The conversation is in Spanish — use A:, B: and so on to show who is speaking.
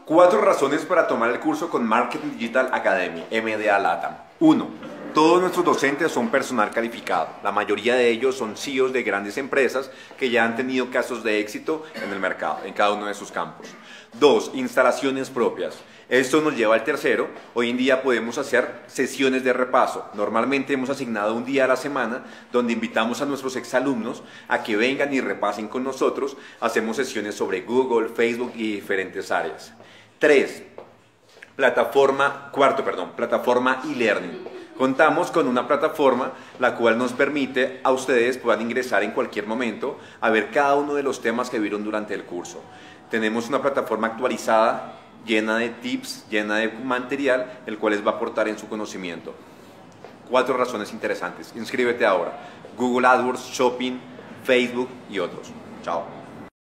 A: 4 razones para tomar el curso con Marketing Digital Academy, MDA LATAM. 1. Todos nuestros docentes son personal calificado. La mayoría de ellos son CEOs de grandes empresas que ya han tenido casos de éxito en el mercado, en cada uno de sus campos. 2. Instalaciones propias. Esto nos lleva al tercero. Hoy en día podemos hacer sesiones de repaso. Normalmente hemos asignado un día a la semana donde invitamos a nuestros exalumnos a que vengan y repasen con nosotros. Hacemos sesiones sobre Google, Facebook y diferentes áreas. 3. Plataforma e-learning. Contamos con una plataforma la cual nos permite a ustedes puedan ingresar en cualquier momento a ver cada uno de los temas que vieron durante el curso. Tenemos una plataforma actualizada, llena de tips, llena de material, el cual les va a aportar en su conocimiento. 4 razones interesantes. Inscríbete ahora. Google AdWords, Shopping, Facebook y otros. Chao.